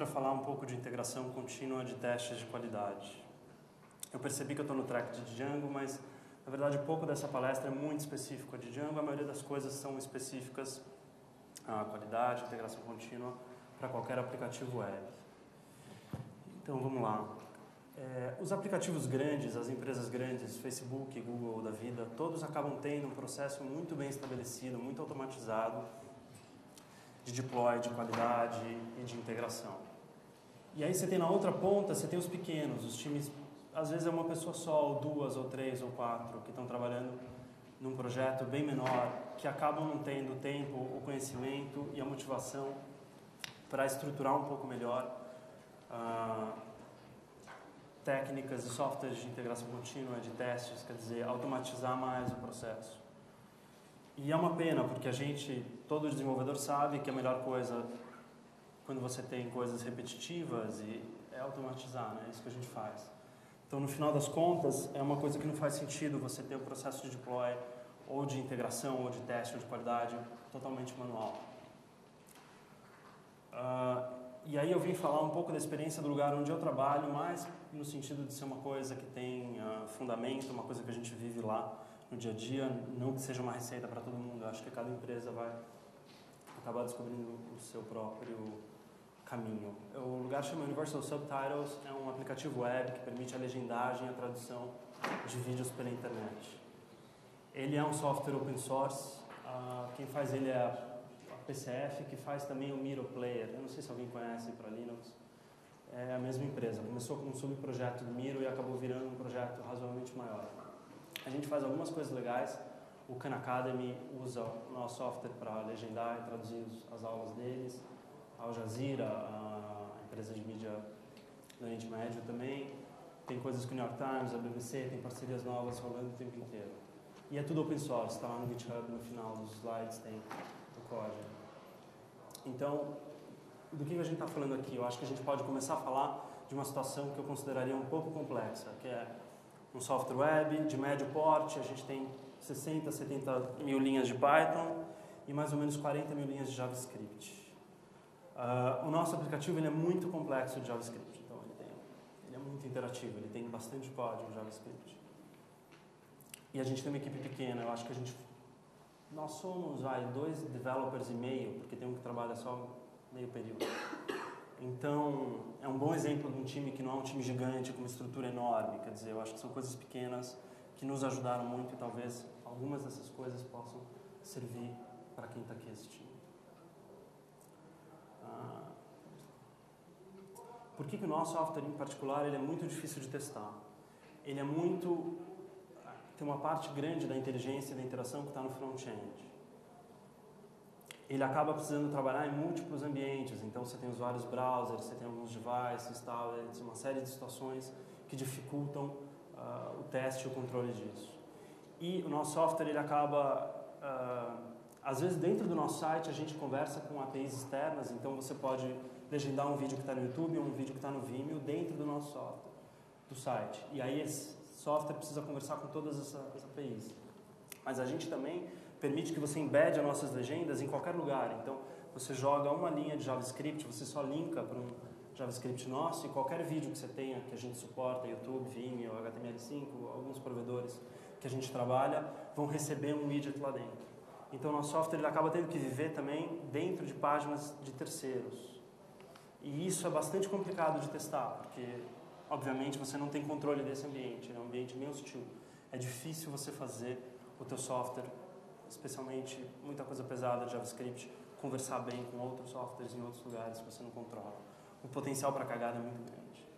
para falar um pouco de integração contínua de testes de qualidade. Eu percebi que eu estou no track de Django, mas na verdade pouco dessa palestra é muito específico de Django, a maioria das coisas são específicas à qualidade, integração contínua para qualquer aplicativo web. Então vamos lá. Os aplicativos grandes, as empresas grandes, Facebook, Google da vida, todos acabam tendo um processo muito bem estabelecido, muito automatizado de deploy, de qualidade e de integração. E aí você tem na outra ponta, você tem os pequenos, os times, às vezes é uma pessoa só, ou duas, ou três, ou quatro, que estão trabalhando num projeto bem menor, que acabam não tendo o tempo, o conhecimento e a motivação para estruturar um pouco melhor técnicas e softwares de integração contínua, de testes, quer dizer, automatizar mais o processo. E é uma pena, porque todo desenvolvedor sabe que a melhor coisa, quando você tem coisas repetitivas, é automatizar, né? É isso que a gente faz. Então, no final das contas, é uma coisa que não faz sentido você ter um processo de deploy, ou de integração, ou de teste, ou de qualidade, totalmente manual. E aí eu vim falar um pouco da experiência do lugar onde eu trabalho, mais no sentido de ser uma coisa que tem fundamento, uma coisa que a gente vive lá no dia a dia, não que seja uma receita para todo mundo. Eu acho que cada empresa vai acabar descobrindo o seu próprio caminho. O lugar chama Universal Subtitles, é um aplicativo web que permite a legendagem e a tradução de vídeos pela internet. Ele é um software open source, quem faz ele é a PCF, que faz também o Miro Player. Eu não sei se alguém conhece para Linux. É a mesma empresa. Começou com um subprojeto do Miro e acabou virando um projeto razoavelmente maior. A gente faz algumas coisas legais. O Khan Academy usa o nosso software para legendar e traduzir as aulas deles. A Al Jazeera, a empresa de mídia do Oriente Médio também. Tem coisas com o New York Times, a BBC, tem parcerias novas rolando o tempo inteiro. E é tudo open source, está lá no GitHub, no final dos slides tem o código. Então, do que a gente está falando aqui? Eu acho que a gente pode começar a falar de uma situação que eu consideraria um pouco complexa, que é um software web de médio porte, a gente tem 60, 70 mil linhas de Python e mais ou menos 40 mil linhas de JavaScript. O nosso aplicativo ele é muito complexo de JavaScript, então ele é muito interativo, ele tem bastante código JavaScript. E a gente tem uma equipe pequena, eu acho que nós somos 2 developers e meio, porque tem um que trabalha só meio período. Então, é um bom exemplo de um time que não é um time gigante, com uma estrutura enorme. Quer dizer, eu acho que são coisas pequenas que nos ajudaram muito e talvez algumas dessas coisas possam servir para quem está aqui assistindo. Por que o nosso software em particular ele é muito difícil de testar? Ele tem uma parte grande da inteligência e da interação que está no front-end. Ele acaba precisando trabalhar em múltiplos ambientes, então você tem os vários browsers, você tem alguns devices, tablets, uma série de situações que dificultam o teste e o controle disso. E o nosso software ele acaba, às vezes dentro do nosso site a gente conversa com APIs externas, então você pode legendar um vídeo que está no YouTube ou um vídeo que está no Vimeo dentro do nosso software, do site. E aí esse software precisa conversar com todas essas APIs. Mas a gente também permite que você embede as nossas legendas em qualquer lugar. Então, você joga uma linha de JavaScript, você só linka para um JavaScript nosso e qualquer vídeo que você tenha, que a gente suporta, YouTube, Vimeo, HTML5, alguns provedores que a gente trabalha, vão receber um widget lá dentro. Então, o nosso software ele acaba tendo que viver também dentro de páginas de terceiros. E isso é bastante complicado de testar, porque obviamente você não tem controle desse ambiente, é um ambiente bem hostil. É difícil você fazer o teu software, especialmente muita coisa pesada de JavaScript, conversar bem com outros softwares em outros lugares que você não controla. O potencial para cagada é muito grande.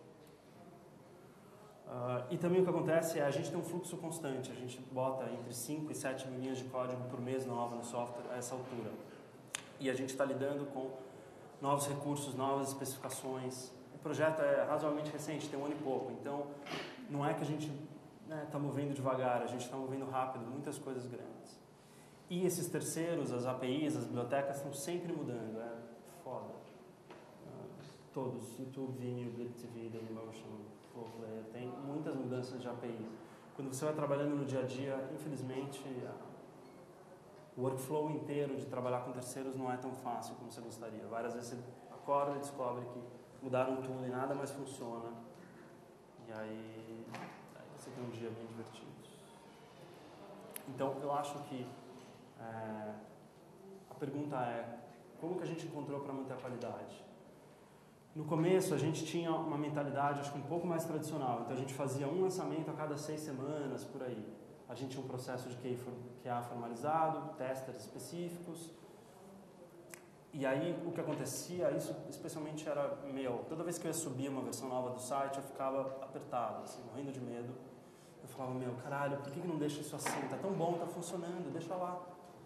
E também o que acontece é a gente tem um fluxo constante, a gente bota entre 5 e 7 mil linhas de código por mês nova no software a essa altura. E a gente está lidando com novos recursos, novas especificações. O projeto é razoavelmente recente, tem 1 ano e pouco, então não é que a gente está movendo devagar, a gente está movendo rápido, muitas coisas grandes. E esses terceiros, as APIs, as bibliotecas estão sempre mudando, é foda. Todos, YouTube, Vimeo, BlipTV, Dailymotion, Flowplayer, tem muitas mudanças de APIs. Quando você vai trabalhando no dia a dia, infelizmente, o workflow inteiro de trabalhar com terceiros não é tão fácil como você gostaria. Várias vezes você acorda e descobre que mudaram tudo e nada mais funciona. E aí você tem um dia bem divertido. Então, eu acho que a pergunta é, como que a gente encontrou para manter a qualidade? No começo, a gente tinha uma mentalidade, acho que um pouco mais tradicional. Então, a gente fazia um lançamento a cada 6 semanas, por aí. A gente tinha um processo de QA formalizado, testers específicos. E aí, o que acontecia, isso especialmente era meu. Toda vez que eu ia subir uma versão nova do site, eu ficava apertado, assim, morrendo de medo. Eu falava, meu, caralho, por que não deixa isso assim? Tá tão bom, tá funcionando, deixa lá.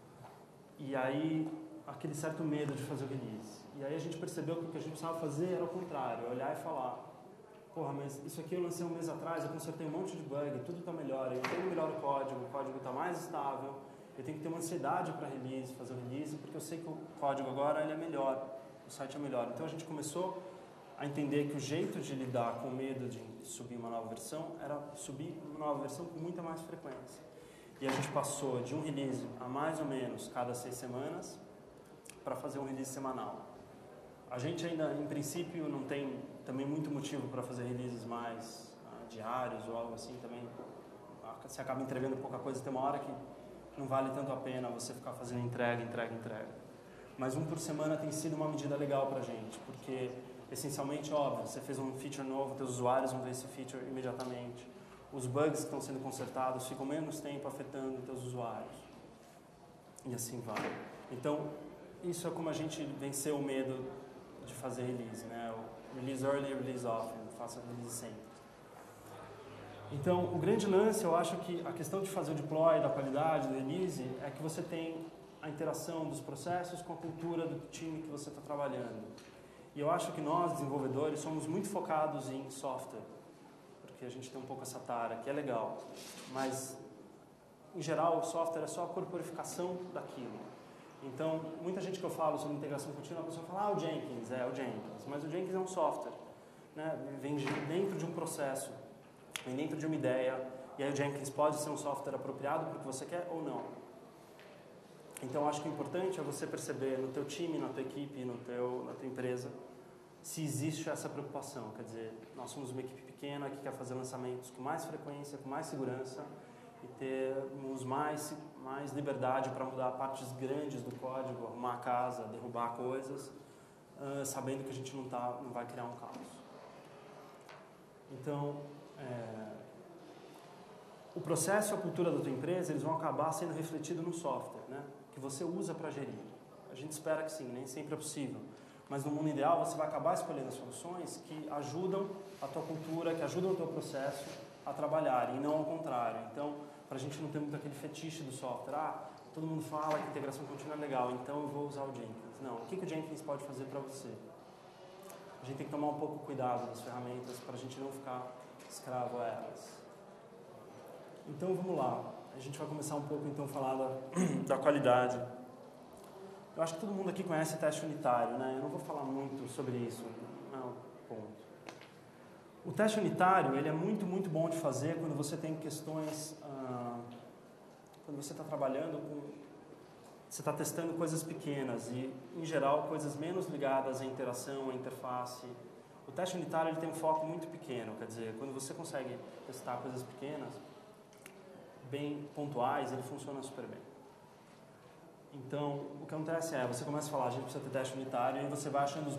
E aí, aquele certo medo de fazer o release. E aí a gente percebeu que o que a gente precisava fazer era o contrário, olhar e falar, porra, mas isso aqui eu lancei um mês atrás, eu consertei um monte de bug, tudo está melhor, eu tenho melhor o código está mais estável, eu tenho que ter uma ansiedade para release, fazer o release, porque eu sei que o código agora ele é melhor, o site é melhor. Então a gente começou a entender que o jeito de lidar com o medo de subir uma nova versão era subir uma nova versão com muita mais frequência. E a gente passou de um release a mais ou menos cada 6 semanas para fazer um release semanal. A gente ainda, em princípio, não tem também muito motivo para fazer releases mais diários ou algo assim também. Você acaba entregando pouca coisa, tem uma hora que não vale tanto a pena você ficar fazendo entrega. Mas um por semana tem sido uma medida legal para a gente, porque, essencialmente, óbvio, você fez um feature novo, seus usuários vão ver esse feature imediatamente. Os bugs que estão sendo consertados ficam menos tempo afetando os seus usuários. E assim vai. Então, isso é como a gente venceu o medo de fazer release, né? O release early, release often, faça release sempre. Então, o grande lance, eu acho que a questão de fazer o deploy, da qualidade do release, é que você tem a interação dos processos com a cultura do time que você está trabalhando. E eu acho que nós, desenvolvedores, somos muito focados em software, porque a gente tem um pouco essa tara, que é legal, mas, em geral, o software é só a corporificação daquilo. Então, muita gente que eu falo sobre integração contínua, a pessoa fala, o Jenkins, o Jenkins. Mas o Jenkins é um software, né? Vem dentro de um processo, vem dentro de uma ideia, e aí o Jenkins pode ser um software apropriado para o que você quer ou não. Então, acho que o importante é você perceber no teu time, na tua equipe, na tua empresa, se existe essa preocupação. Quer dizer, nós somos uma equipe pequena que quer fazer lançamentos com mais frequência, com mais segurança, e termos mais liberdade para mudar partes grandes do código, arrumar a casa, derrubar coisas, sabendo que a gente não vai criar um caos. Então, o processo e a cultura da tua empresa, eles vão acabar sendo refletidos no software, né, que você usa para gerir. A gente espera que sim, nem sempre é possível. Mas no mundo ideal, você vai acabar escolhendo soluções que ajudam a tua cultura, que ajudam o teu processo a trabalhar, e não ao contrário. Então, para a gente não ter muito aquele fetiche do software, todo mundo fala que a integração contínua é legal, então eu vou usar o Jenkins. Não, o que o Jenkins pode fazer para você? A gente tem que tomar um pouco cuidado das ferramentas para a gente não ficar escravo a elas. Então, vamos lá. A gente vai começar um pouco, então, a falar da qualidade. Eu acho que todo mundo aqui conhece teste unitário, né? Eu não vou falar muito sobre isso, não, ponto. O teste unitário, ele é muito, muito bom de fazer quando você tem questões, quando você está trabalhando você está testando coisas pequenas e, em geral, coisas menos ligadas à interação, à interface. O teste unitário, ele tem um foco muito pequeno, quer dizer, quando você consegue testar coisas pequenas, bem pontuais, ele funciona super bem. Então, o que acontece é, você começa a falar, a gente precisa ter teste unitário, e você vai achando os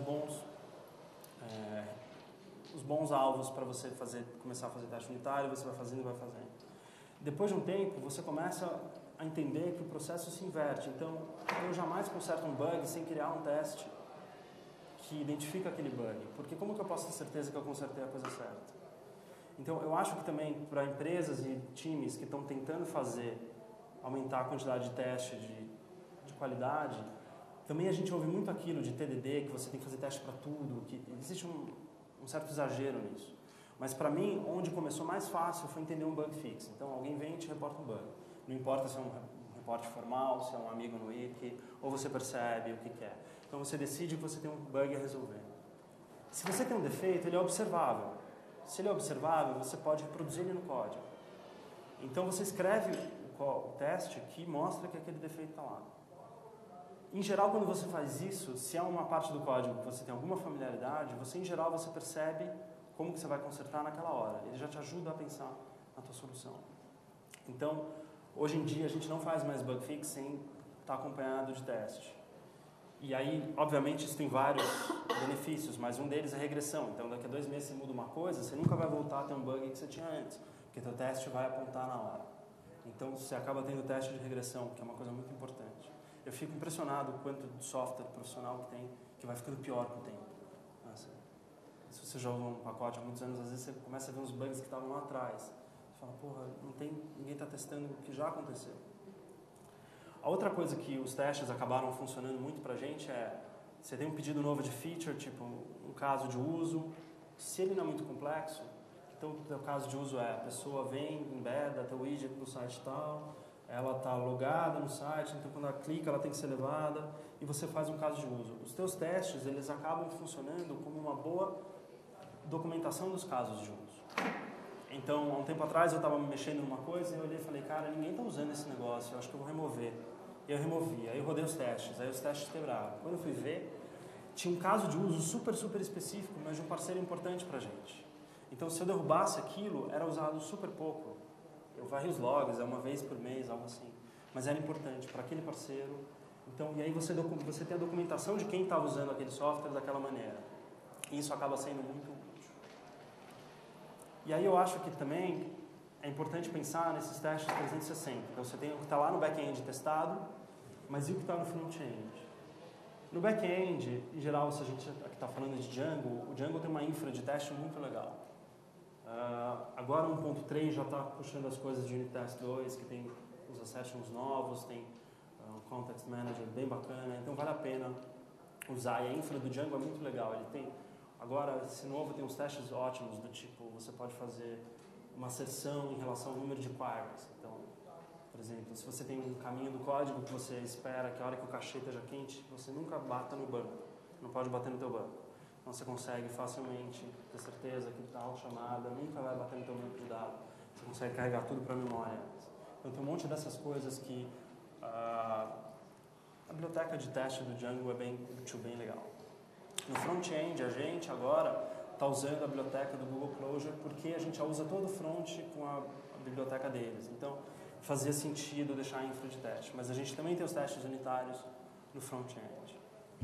bons alvos para você começar a fazer teste unitário, você vai fazendo e vai fazendo. Depois de um tempo, você começa a entender que o processo se inverte. Então, eu jamais conserto um bug sem criar um teste que identifica aquele bug, porque como que eu posso ter certeza que eu consertei a coisa certa? Então, eu acho que também para empresas e times que estão tentando aumentar a quantidade de teste de qualidade, também a gente ouve muito aquilo de TDD, que você tem que fazer teste para tudo, que existe um certo exagero nisso. Mas para mim, onde começou mais fácil foi entender um bug fix. Então, alguém vem e te reporta um bug. Não importa se é um reporte formal, se é um amigo no wiki, ou você percebe o que é. Então, você decide que você tem um bug a resolver. Se você tem um defeito, ele é observável. Se ele é observável, você pode reproduzir ele no código. Então, você escreve o teste que mostra que aquele defeito está lá. Em geral, quando você faz isso, se há uma parte do código que você tem alguma familiaridade, você, em geral, você percebe como que você vai consertar naquela hora. Ele já te ajuda a pensar na tua solução. Então, hoje em dia, a gente não faz mais bug fix sem estar acompanhado de teste. E aí, obviamente, isso tem vários benefícios, mas um deles é regressão. Então, daqui a 2 meses você muda uma coisa, você nunca vai voltar a ter um bug que você tinha antes, porque teu teste vai apontar na hora. Então, você acaba tendo teste de regressão, que é uma coisa muito importante. Eu fico impressionado com o quanto de software profissional que tem, que vai ficando pior com o tempo. Nossa, se você joga um pacote há muitos anos, às vezes você começa a ver uns bugs que estavam lá atrás. Você fala, porra, ninguém está testando o que já aconteceu. A outra coisa que os testes acabaram funcionando muito pra gente é, você tem um pedido novo de feature, tipo um caso de uso, se ele não é muito complexo, então o teu caso de uso é, a pessoa vem, embeda teu widget no site tal, ela está logada no site, então quando ela clica ela tem que ser levada e você faz um caso de uso. Os teus testes, eles acabam funcionando como uma boa documentação dos casos de uso. Então, há um tempo atrás eu estava mexendo numa coisa e eu olhei e falei, cara, ninguém está usando esse negócio, eu acho que eu vou remover. E eu removi, aí eu rodei os testes, aí os testes quebraram. Quando eu fui ver, tinha um caso de uso super específico, mas de um parceiro importante pra gente. Então, se eu derrubasse aquilo, era usado super pouco. Eu varri os logs, é uma vez por mês, algo assim. Mas era importante para aquele parceiro. Então, e aí você tem a documentação de quem estava usando aquele software daquela maneira. E isso acaba sendo muito útil. E aí eu acho que também é importante pensar nesses testes 360. Então, você tem o que está lá no back-end testado, mas e o que está no front-end? No back-end, em geral, se a gente aqui está falando de Django, o Django tem uma infra de teste muito legal. Agora 1.3 já está puxando as coisas de Unit Test 2, que tem os accessions novos, tem um Context Manager bem bacana, então vale a pena usar. E a infra do Django é muito legal. Ele tem, agora, esse novo tem uns testes ótimos, do tipo, você pode fazer uma sessão em relação ao número de queries. Então, por exemplo, se você tem um caminho do código que você espera que a hora que o cachê esteja quente, você nunca bata no banco, não pode bater no teu banco. Então você consegue facilmente ter certeza que tal chamada nunca vai bater no teu banco de dados. Você consegue carregar tudo para a memória. Então tem um monte dessas coisas que a biblioteca de teste do Django é bem útil, bem legal. No front-end, a gente agora está usando a biblioteca do Google Closure porque a gente já usa todo o front com a biblioteca deles. Então, fazia sentido deixar a infra de teste. Mas a gente também tem os testes unitários no front-end.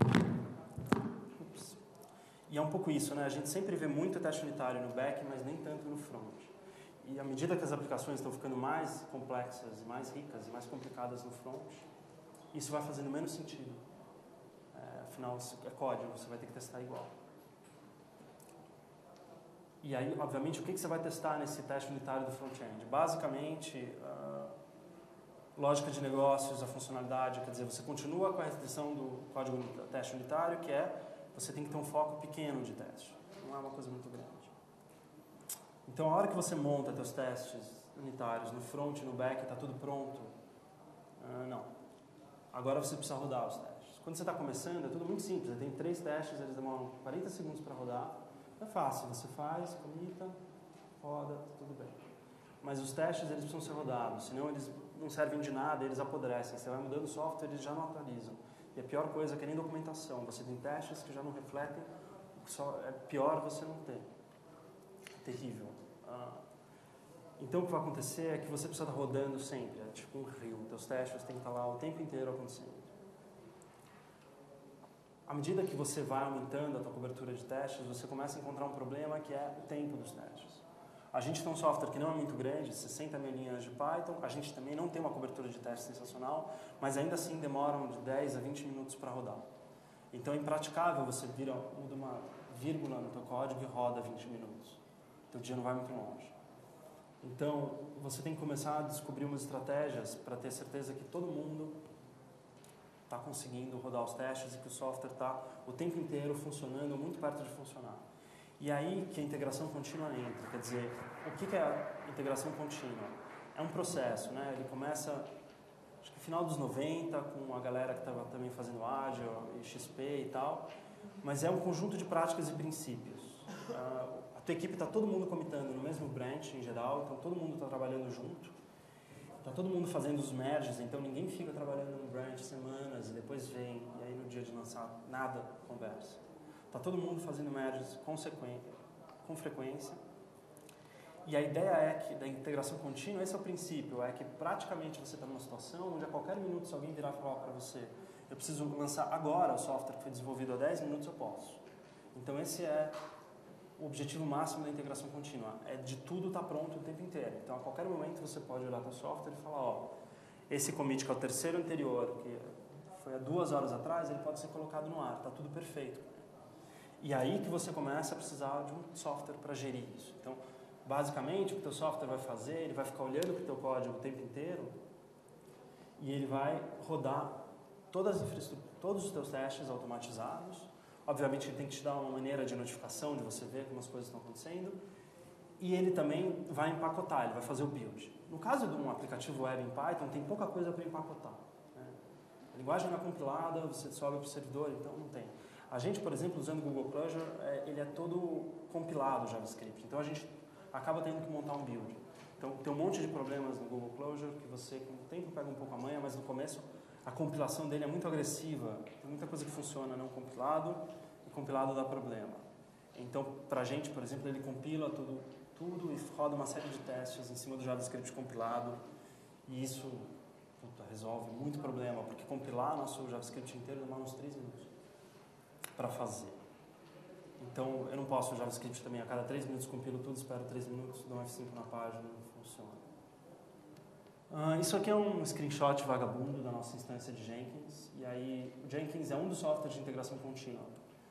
E é um pouco isso, né? A gente sempre vê muito teste unitário no back, mas nem tanto no front. E à medida que as aplicações estão ficando mais complexas, mais ricas e mais complicadas no front, isso vai fazendo menos sentido. Afinal, é código, você vai ter que testar igual. E aí, obviamente, o que você vai testar nesse teste unitário do front-end? Basicamente, lógica de negócios, a funcionalidade, quer dizer, você continua com a restrição do código teste unitário, que é você tem que ter um foco pequeno de teste. Não é uma coisa muito grande. Então, a hora que você monta seus testes unitários no front e no back, está tudo pronto? Não. Agora você precisa rodar os testes. Quando você está começando, é tudo muito simples. Tem 3 testes, eles demoram 40 segundos para rodar. É fácil, você faz, comita, roda, tudo bem. Mas os testes, eles precisam ser rodados, senão eles não servem de nada, eles apodrecem. Você vai mudando o software, eles já não atualizam. E a pior coisa é que nem documentação. Você tem testes que já não refletem, o que só é pior você não ter. Terrível. Então o que vai acontecer é que você precisa estar rodando sempre, é tipo um rio. Teus testes têm que estar lá o tempo inteiro acontecendo. À medida que você vai aumentando a tua cobertura de testes, você começa a encontrar um problema que é o tempo dos testes. A gente tem um software que não é muito grande, 60 mil linhas de Python, a gente também não tem uma cobertura de teste sensacional, mas ainda assim demoram de 10 a 20 minutos para rodar. Então é impraticável você muda uma vírgula no teu código e roda 20 minutos. Teu dia não vai muito longe. Então você tem que começar a descobrir umas estratégias para ter certeza que todo mundo está conseguindo rodar os testes e que o software está o tempo inteiro funcionando, muito perto de funcionar. E aí que a integração contínua entra. Quer dizer, o que é a integração contínua? É um processo, né? Ele começa, acho que no final dos 90, com a galera que estava também fazendo Agile e XP e tal, mas é um conjunto de práticas e princípios. A tua equipe está todo mundo comitando no mesmo branch em geral, então todo mundo está trabalhando junto. Tá todo mundo fazendo os merges, então ninguém fica trabalhando no branch semanas e depois vem, e aí no dia de lançar nada conversa. Tá todo mundo fazendo merges com frequência. E a ideia é que da integração contínua, esse é o princípio, é que praticamente você está numa situação onde a qualquer minuto, se alguém virar e falar para você, eu preciso lançar agora o software que foi desenvolvido há 10 minutos, eu posso. Então esse é o objetivo máximo da integração contínua, é de tudo estar pronto o tempo inteiro. Então a qualquer momento você pode olhar para o software e falar, ó, esse commit que é o terceiro anterior, que foi há 2 horas atrás, ele pode ser colocado no ar, está tudo perfeito. E aí que você começa a precisar de um software para gerir isso. Então, basicamente, o que o teu software vai fazer, ele vai ficar olhando para o teu código o tempo inteiro e ele vai rodar todos os teus testes automatizados. Obviamente, ele tem que te dar uma maneira de notificação, de você ver como as coisas estão acontecendo. E ele também vai empacotar, ele vai fazer o build. No caso de um aplicativo web em Python, tem pouca coisa para empacotar. Né? A linguagem não é compilada, você sobe para o servidor, então não tem. A gente, por exemplo, usando o Google Closure, ele é todo compilado JavaScript. Então a gente acaba tendo que montar um build. Então tem um monte de problemas no Google Closure que você com o tempo pega um pouco a manha, mas no começo a compilação dele é muito agressiva. Tem muita coisa que funciona não compilado e compilado dá problema. Então, para a gente, por exemplo, ele compila tudo e roda uma série de testes em cima do JavaScript compilado e isso resolve muito problema, porque compilar nosso JavaScript inteiro demora uns 3 minutos para fazer. Então, eu não posso o JavaScript também, a cada 3 minutos compilo tudo, espero 3 minutos, dou um F5 na página, não funciona. Isso aqui é um screenshot vagabundo da nossa instância de Jenkins, e aí o Jenkins é um dos softwares de integração contínua.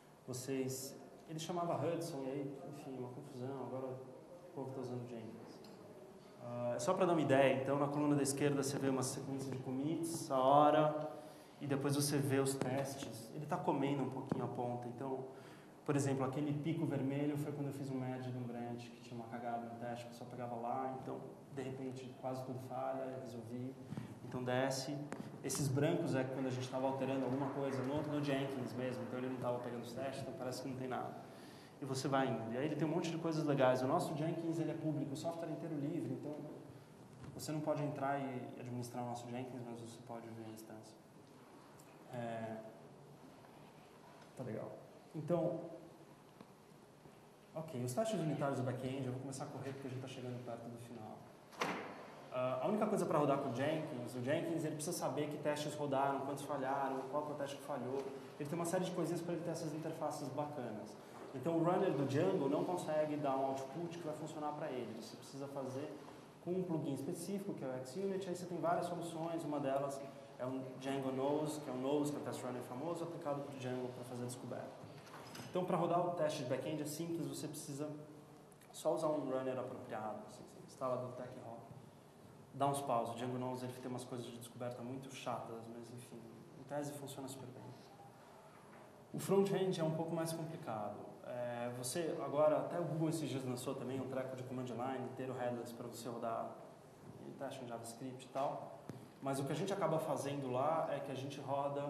Ele chamava Hudson, e aí, enfim, uma confusão, agora o povo está usando Jenkins. Só para dar uma ideia, então, na coluna da esquerda você vê uma sequência de commits, a hora, e depois você vê os testes. Ele está comendo um pouquinho a ponta, então, por exemplo, aquele pico vermelho foi quando eu fiz um merge de um branch que tinha uma cagada no teste, que eu só pegava lá, então, de repente, quase tudo falha, eu resolvi, então desce. Esses brancos é quando a gente estava alterando alguma coisa no Jenkins mesmo, então ele não estava pegando os testes, então parece que não tem nada. E você vai indo. E aí ele tem um monte de coisas legais. O nosso Jenkins ele é público, o software é inteiro livre, então você não pode entrar e administrar o nosso Jenkins, mas você pode ver a instância. Tá legal. Então, ok, os testes unitários do back-end, eu vou começar a correr porque a gente está chegando perto do final. A única coisa para rodar com o Jenkins ele precisa saber que testes rodaram, quantos falharam, qual que é o teste que falhou. Ele tem uma série de coisinhas para ele ter essas interfaces bacanas. Então o runner do Django não consegue dar um output que vai funcionar para ele. Você precisa fazer com um plugin específico, que é o XUnit, aí você tem várias soluções, uma delas é um Django Nose, que é o test runner famoso, aplicado para o Django para fazer a descoberta. Então para rodar o teste de back-end é simples, você precisa só usar um runner apropriado. Assim, você instala do TechRock. Dá uns paus. O Django Nose ele tem umas coisas de descoberta muito chatas, mas enfim, em tese funciona super bem. O front-end é um pouco mais complicado. Você agora, até o Google esses dias lançou também um treco de command line inteiro headless para você rodar teste em JavaScript e tal. Mas o que a gente acaba fazendo lá é que a gente roda...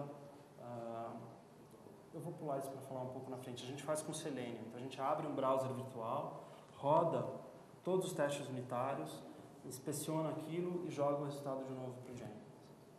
eu vou pular isso para falar um pouco na frente. A gente faz com Selenium. Então a gente abre um browser virtual, roda todos os testes unitários, inspeciona aquilo e joga o resultado de novo para o Jenkins.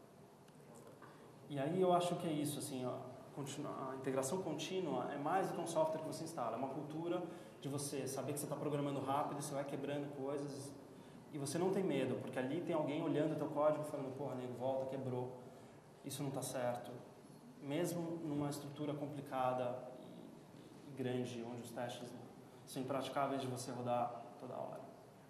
E aí eu acho que é isso, assim, a integração contínua é mais do que um software que você instala, é uma cultura de você saber que você está programando rápido, você vai quebrando coisas e você não tem medo, porque ali tem alguém olhando o teu código e falando, porra, nego, volta, quebrou, isso não está certo. Mesmo numa estrutura complicada e grande, onde os testes são impraticáveis de você rodar toda hora.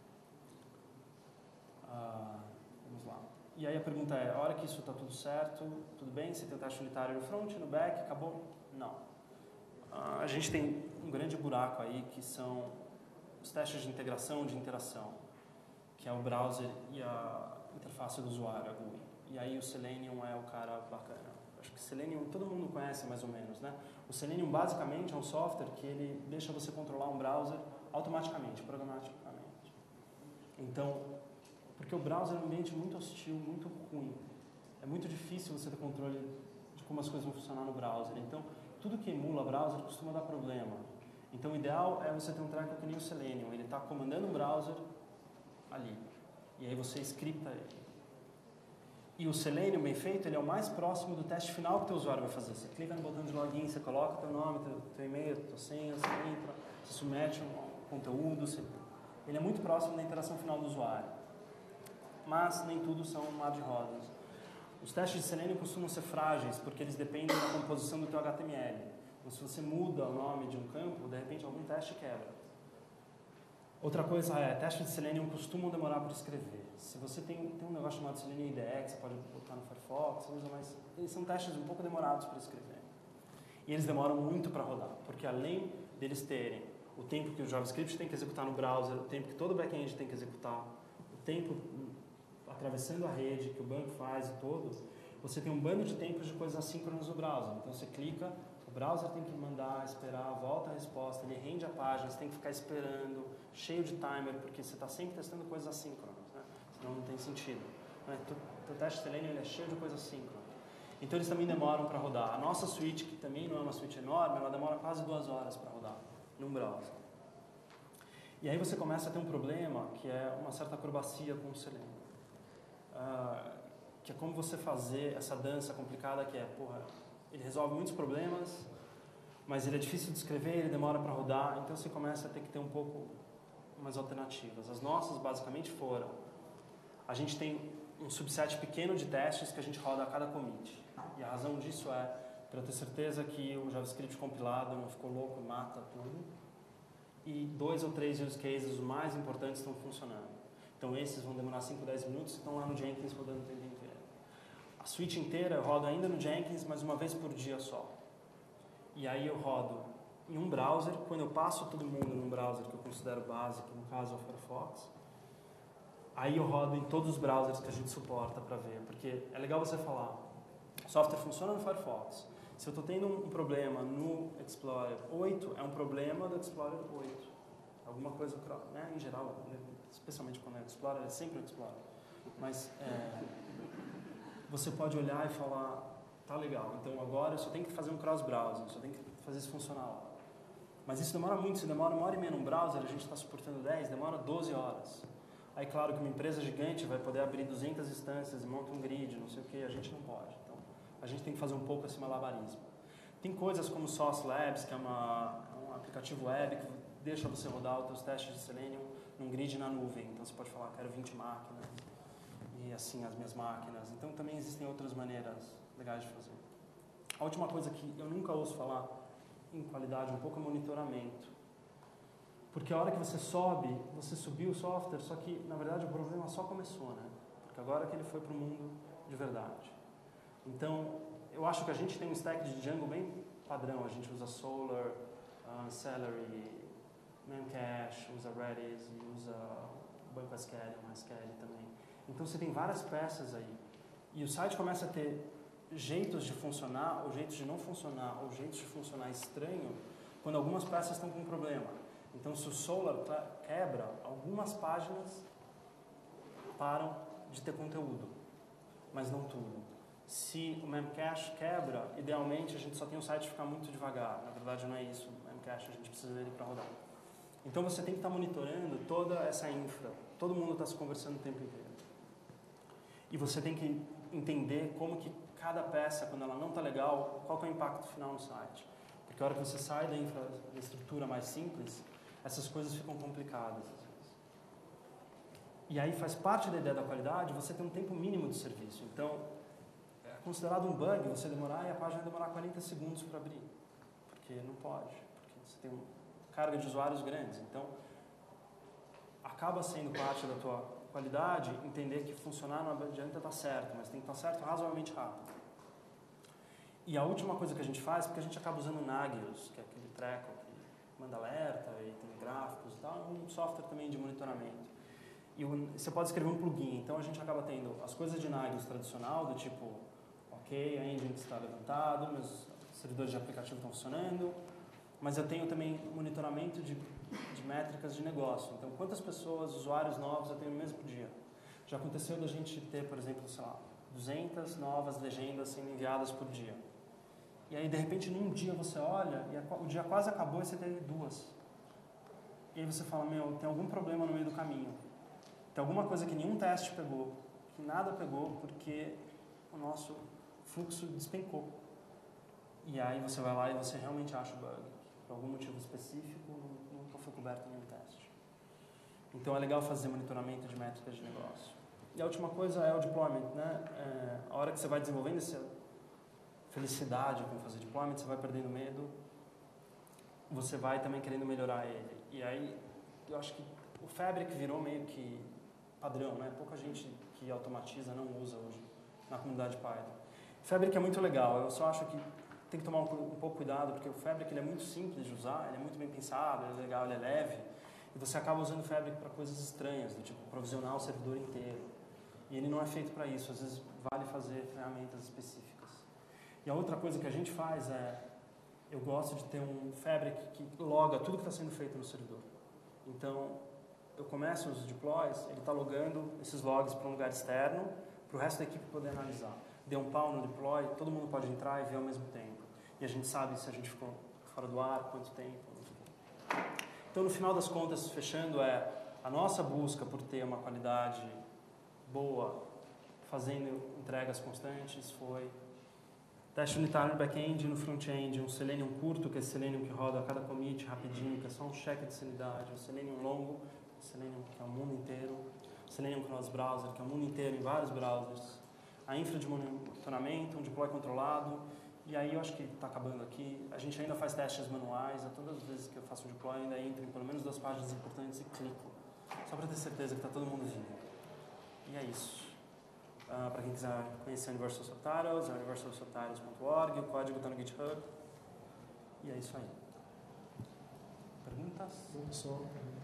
Vamos lá. E aí a pergunta é, a hora que isso está tudo certo, tudo bem? Você tem o teste unitário no front, no back, acabou? Não. A gente tem um grande buraco aí, que são os testes de integração, de interação, que é o browser e a interface do usuário, a GUI. E aí o Selenium é o cara bacana. Acho que Selenium todo mundo conhece mais ou menos, né? O Selenium basicamente é um software que ele deixa você controlar um browser automaticamente, programaticamente. Então, porque o browser é um ambiente muito hostil, muito ruim. É muito difícil você ter controle de como as coisas vão funcionar no browser. Então, tudo que emula browser costuma dar problema. Então, o ideal é você ter um treco que nem o Selenium. Ele está comandando um browser ali. E aí você scripta ele. E o Selenium bem feito, ele é o mais próximo do teste final que o teu usuário vai fazer. Você clica no botão de login, você coloca teu nome, teu e-mail, tua senha, você entra, você submete um conteúdo, ele é muito próximo da interação final do usuário. Mas nem tudo são um mar de rosas. Os testes de Selenium costumam ser frágeis, porque eles dependem da composição do teu HTML. Então, se você muda o nome de um campo, de repente algum teste quebra. Outra coisa testes de Selenium costumam demorar para escrever. Se você tem um negócio chamado Selenium IDE, que você pode botar no Firefox, você usa mais. Eles são testes um pouco demorados para escrever. E eles demoram muito para rodar, porque além deles terem o tempo que o JavaScript tem que executar no browser, o tempo que todo back-end tem que executar, o tempo atravessando a rede que o banco faz e todo, você tem um bando de tempos de coisas assíncronas no browser. Então você clica, o browser tem que mandar, esperar, volta a resposta, ele rende a página, você tem que ficar esperando, cheio de timer, porque você está sempre testando coisas assíncronas, né? Senão não tem sentido. O teste de Selenium ele é cheio de coisas assíncronas. Então eles também demoram para rodar. A nossa suite, que também não é uma suite enorme, ela demora quase 2 horas para rodar num browser. E aí você começa a ter um problema, que é uma certa acrobacia com o Selenium. Que é como você fazer essa dança complicada que é, ele resolve muitos problemas, mas ele é difícil de escrever, ele demora para rodar, então você começa a ter que ter um pouco umas alternativas. As nossas basicamente foram, a gente tem um subset pequeno de testes que a gente roda a cada commit. E a razão disso é para eu ter certeza que o JavaScript compilado não ficou louco e mata tudo. E 2 ou 3 use cases, os mais importantes, estão funcionando. Então esses vão demorar 5, 10 minutos e estão lá no Jenkins rodando o tempo inteiro. A suite inteira eu rodo ainda no Jenkins, mas uma vez por dia só. E aí eu rodo em um browser, quando eu passo todo mundo num browser que eu considero básico, no caso é o Firefox, aí eu rodo em todos os browsers que a gente suporta para ver, porque é legal você falar, o software funciona no Firefox. Se eu estou tendo um problema no Explorer 8, é um problema do Explorer 8. Alguma coisa, né, em geral, especialmente quando é Explorer, é sempre o Explorer. Mas você pode olhar e falar, tá legal, então agora eu só tenho que fazer um cross-browser, só tenho que fazer isso funcionar lá. Mas isso demora muito, se demora 1h30 num browser, a gente está suportando 10, demora 12 horas. Aí claro que uma empresa gigante vai poder abrir 200 instâncias e monta um grid, não sei o que, a gente não pode. Então, a gente tem que fazer um pouco esse malabarismo. Tem coisas como Sauce Labs, que é um aplicativo web que deixa você rodar os seus testes de Selenium num grid na nuvem. Então você pode falar, quero 20 máquinas e assim as minhas máquinas. Então também existem outras maneiras legais de fazer. A última coisa que eu nunca ouço falar em qualidade um pouco é monitoramento. Porque a hora que você sobe, você subiu o software, só que na verdade o problema só começou, né? Porque agora que ele foi para o mundo de verdade. Então, eu acho que a gente tem um stack de Django bem padrão. A gente usa Solar, Celery, Memcache, usa Redis e usa BancoSQL, MySQL também. Então você tem várias peças aí. E o site começa a ter jeitos de funcionar, ou jeitos de não funcionar, ou jeitos de funcionar estranho, quando algumas peças estão com problema. Então se o Solar quebra, algumas páginas param de ter conteúdo, mas não tudo. Se o Memcache quebra, idealmente a gente só tem o site ficar muito devagar. Na verdade não é isso, o Memcache a gente precisa dele para rodar. Então você tem que estar monitorando toda essa infra. Todo mundo está se conversando o tempo inteiro. E você tem que entender como que cada peça, quando ela não está legal, qual que é o impacto final no site. Porque a hora que você sai da infraestrutura mais simples, essas coisas ficam complicadas às vezes. E aí faz parte da ideia da qualidade você ter um tempo mínimo de serviço. Então, é considerado um bug você demorar e a página demorar 40 segundos para abrir. Porque não pode. Porque você tem uma carga de usuários grandes. Então, acaba sendo parte da tua qualidade entender que funcionar não adianta estar certo, mas tem que estar certo razoavelmente rápido. E a última coisa que a gente faz, porque a gente acaba usando o Nagios, que é aquele treco que manda alerta e tem gráficos e tal, é um software também de monitoramento. E você pode escrever um plugin, então a gente acaba tendo as coisas de Nagios tradicional, do tipo, ok, a engine está levantado, meus servidores de aplicativo estão funcionando, mas eu tenho também monitoramento de métricas de negócio. Então, quantas pessoas, usuários novos eu tenho no mesmo dia? Já aconteceu da gente ter, por exemplo, sei lá, 200 novas legendas sendo enviadas por dia. E aí, de repente, num dia você olha e o dia quase acabou e você teve 2. E aí você fala, tem algum problema no meio do caminho. Tem alguma coisa que nenhum teste pegou, que nada pegou, porque o nosso fluxo despencou. E aí você vai lá e você realmente acha o bug. Por algum motivo específico, nunca foi coberto nenhum teste. Então é legal fazer monitoramento de métricas de negócio. E a última coisa é o deployment, né? A hora que você vai desenvolvendo essa felicidade com fazer deployment, você vai perdendo medo, você vai também querendo melhorar ele. E aí, eu acho que o Fabric virou meio que padrão, né? Pouca gente que automatiza não usa hoje na comunidade Python. O Fabric é muito legal, eu só acho que tem que tomar um pouco cuidado, porque o Fabric ele é muito simples de usar, ele é muito bem pensado, ele é legal, ele é leve, e você acaba usando o Fabric para coisas estranhas, do tipo provisionar o servidor inteiro. E ele não é feito para isso, às vezes vale fazer ferramentas específicas. E a outra coisa que a gente faz é, eu gosto de ter um Fabric que loga tudo que está sendo feito no servidor. Então, eu começo os deploys, ele está logando esses logs para um lugar externo, para o resto da equipe poder analisar. Deu um pau no deploy, todo mundo pode entrar e ver ao mesmo tempo. E a gente sabe se a gente ficou fora do ar, quanto tempo. Então, no final das contas, fechando, a nossa busca por ter uma qualidade boa, fazendo entregas constantes, foi teste unitário no back-end, no front-end, um Selenium curto, que é esse Selenium que roda a cada commit rapidinho, que é só um check de sanidade, um Selenium longo, um Selenium que é o mundo inteiro, um Selenium cross-browser, que é o mundo inteiro em vários browsers, a infra de monitoramento, um deploy controlado, e aí eu acho que está acabando aqui. A gente ainda faz testes manuais, todas as vezes que eu faço um deploy, ainda entro em pelo menos 2 páginas importantes e clico, só para ter certeza que está todo mundo vivo. E é isso. Para quem quiser conhecer a Universal Subtitles, é universalsubtitles.org, o código está no GitHub. E é isso aí. Perguntas? Bom, pessoal, pergunta.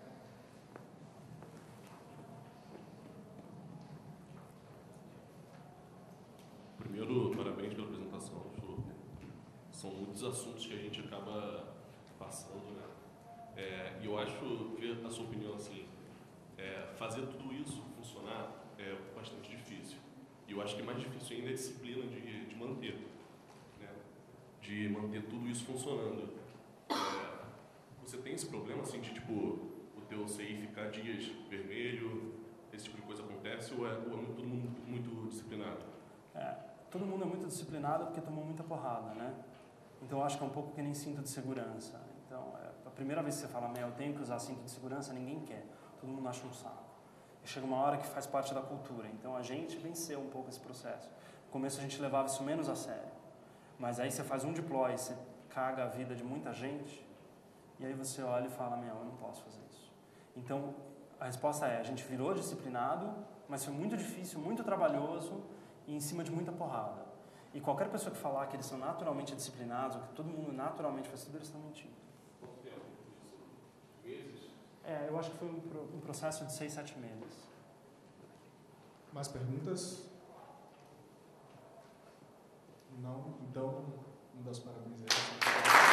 Primeiro, parabéns pela apresentação. São muitos assuntos que a gente acaba passando, né? E eu acho que a sua opinião, assim, fazer tudo isso funcionar é bastante difícil. E eu acho que mais difícil ainda é a disciplina de manter, né? De manter tudo isso funcionando. Você tem esse problema, assim, de, tipo, o teu CI ficar dias vermelho, esse tipo de coisa acontece, ou é todo mundo muito disciplinado? Todo mundo é muito disciplinado porque tomou muita porrada, né? Então eu acho que é um pouco que nem cinto de segurança. Então, a primeira vez que você fala, eu tenho que usar cinto de segurança, ninguém quer. Todo mundo acha um saco. E chega uma hora que faz parte da cultura. Então a gente venceu um pouco esse processo. No começo a gente levava isso menos a sério. Mas aí você faz um deploy, você caga a vida de muita gente, e aí você olha e fala, eu não posso fazer isso. Então a resposta é, a gente virou disciplinado, mas foi muito difícil, muito trabalhoso e em cima de muita porrada. E qualquer pessoa que falar que eles são naturalmente disciplinados, ou que todo mundo naturalmente faz tudo, eles estão mentindo. Quanto tempo? Meses? Eu acho que foi um processo de 6, 7 meses. Mais perguntas? Não? Então, um dos parabéns aí.